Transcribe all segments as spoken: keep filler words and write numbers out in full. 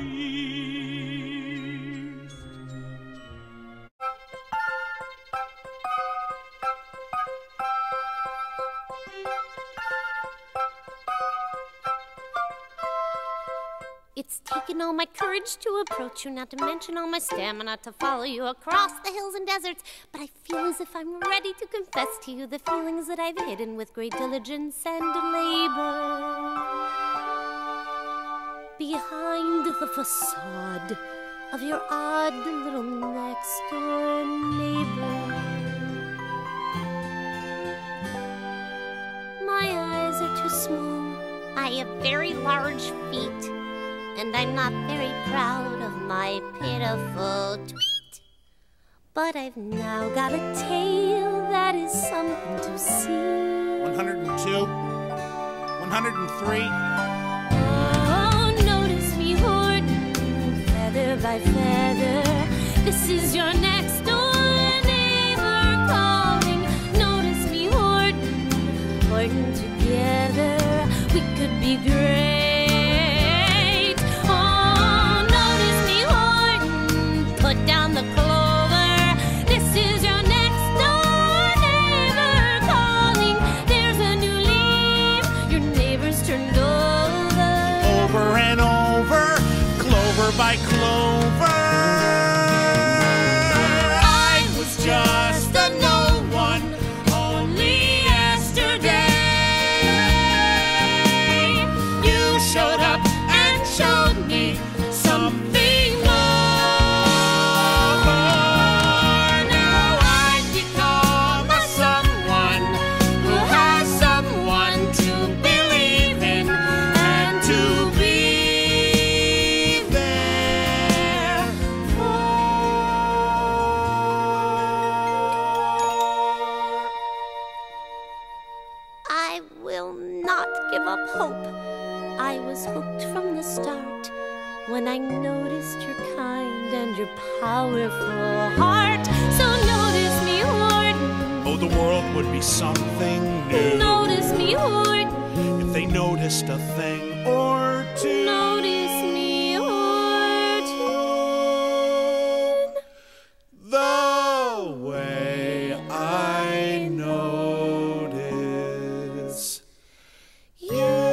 It's taken all my courage to approach you, not to mention all my stamina to follow you across the hills and deserts. But I feel as if I'm ready to confess to you the feelings that I've hidden with great diligence and labor. Behind the facade of your odd little next-door neighbor, my eyes are too small. I have very large feet. And I'm not very proud of my pitiful tweet. But I've now got a tail that is something to see. one hundred two. one hundred three. Oh, notice me hoarding feather by feather. This is your next door neighbor calling. Notice me hoarding, hoarding together. We could be great. Down the clover, this is your next door neighbor calling. There's a new leaf, your neighbor's turned over. Over and over, clover by clover. I was just a no one, only yesterday. You showed up and showed me something. When I noticed your kind and your powerful heart. So notice me hoarding. Oh, the world would be something new. Notice me hoarding. If they noticed a thing or two. Notice me hoarding. The way I notice you.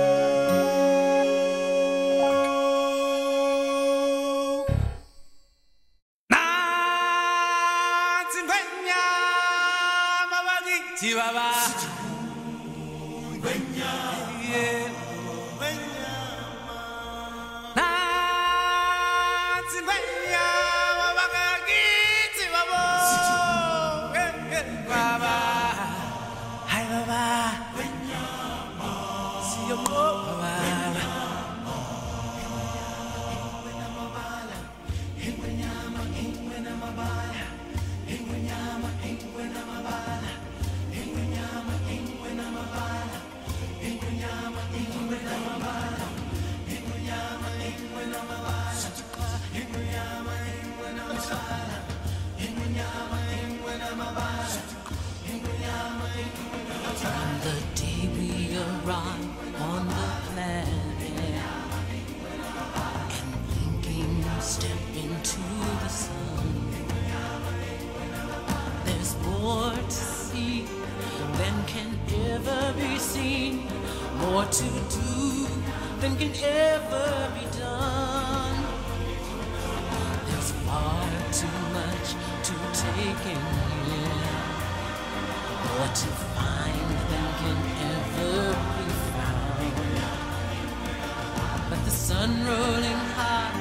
More to do than can ever be done. There's far too much to take in here, more to find than can ever be found. But the sun rolling high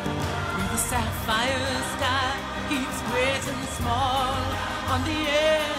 through the sapphire sky keeps great and small on the edge